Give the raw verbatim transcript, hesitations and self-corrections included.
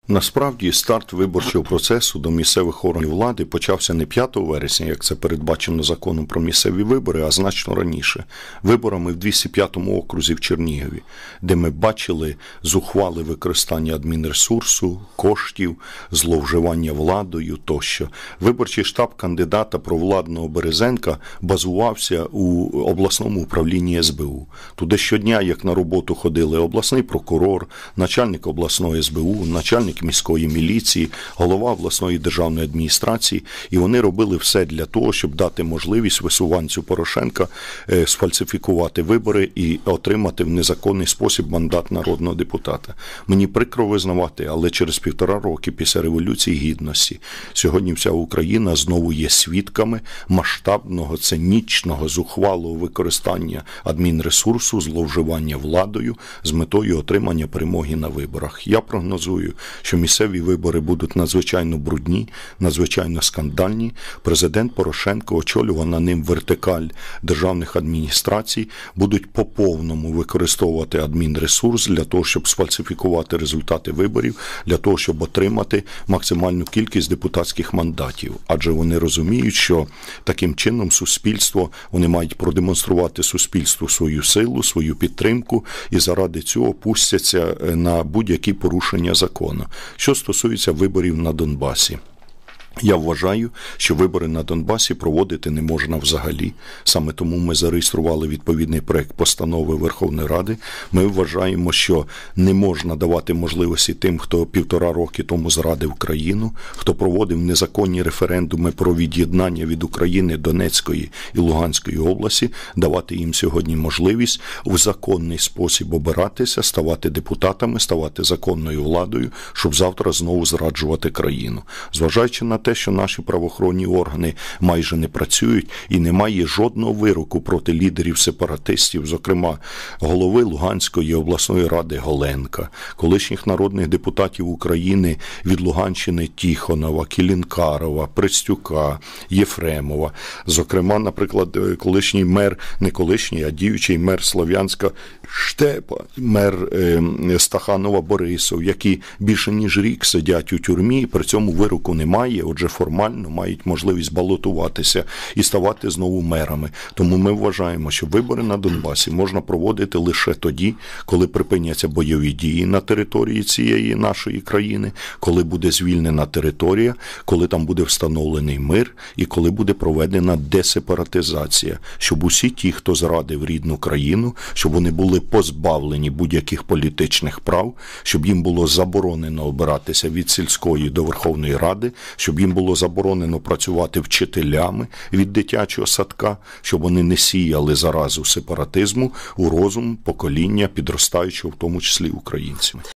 Насправді, старт виборчого процесу до місцевих органів влади почався не п'ятого вересня, як це передбачено законом про місцеві вибори, а значно раніше. Виборами в двісті п'ятому окрузі в Чернігові, де ми бачили зухвале використання адмінресурсу, коштів, зловживання владою тощо. Виборчий штаб кандидата провладного Березенка базувався у обласному управлінні ес бе у. Туди щодня, як на роботу ходили обласний прокурор, начальник обласної ес бе у, начальник міської міліції, голова обласної державної адміністрації, і вони робили все для того, щоб дати можливість висуванцю Порошенка е, сфальсифікувати вибори і отримати в незаконний спосіб мандат народного депутата. Мені прикро визнавати, але через півтора роки після Революції Гідності сьогодні вся Україна знову є свідками масштабного, цинічного, зухвалого використання адмінресурсу, зловживання владою з метою отримання перемоги на виборах. Я прогнозую, що місцеві вибори будуть надзвичайно брудні, надзвичайно скандальні. Президент Порошенко, очолювана ним вертикаль державних адміністрацій, будуть по повному використовувати адмінресурс для того, щоб сфальсифікувати результати виборів, для того, щоб отримати максимальну кількість депутатських мандатів. Адже вони розуміють, що таким чином суспільство, вони мають продемонструвати суспільству свою силу, свою підтримку і заради цього пустяться на будь-які порушення закону. Що стосується виборів на Донбасі. Я вважаю, що вибори на Донбасі проводити не можна взагалі. Саме тому ми зареєстрували відповідний проект постанови Верховної Ради. Ми вважаємо, що не можна давати можливості тим, хто півтора роки тому зрадив країну, хто проводив незаконні референдуми про від'єднання від України Донецької і Луганської області, давати їм сьогодні можливість в законний спосіб обиратися, ставати депутатами, ставати законною владою, щоб завтра знову зраджувати країну. Зважаючи на те, що наші правоохоронні органи майже не працюють і немає жодного вироку проти лідерів сепаратистів, зокрема голови Луганської обласної ради Голенка, колишніх народних депутатів України від Луганщини Тихонова, Кілінкарова, Пристюка, Єфремова, зокрема, наприклад, колишній мер, не колишній, а діючий мер Слов'янська Штепа, мер е, Стаханова Борисов, які більше ніж рік сидять у тюрмі, при цьому вироку немає, отже формально мають можливість балотуватися і ставати знову мерами. Тому ми вважаємо, що вибори на Донбасі можна проводити лише тоді, коли припиняться бойові дії на території цієї нашої країни, коли буде звільнена територія, коли там буде встановлений мир і коли буде проведена десепаратизація, щоб усі ті, хто зрадив рідну країну, щоб вони були позбавлені будь-яких політичних прав, щоб їм було заборонено обиратися від сільської до Верховної Ради, щоб їм було заборонено працювати вчителями від дитячого садка, щоб вони не сіяли заразу сепаратизму у розум покоління підростаючого, в тому числі українців.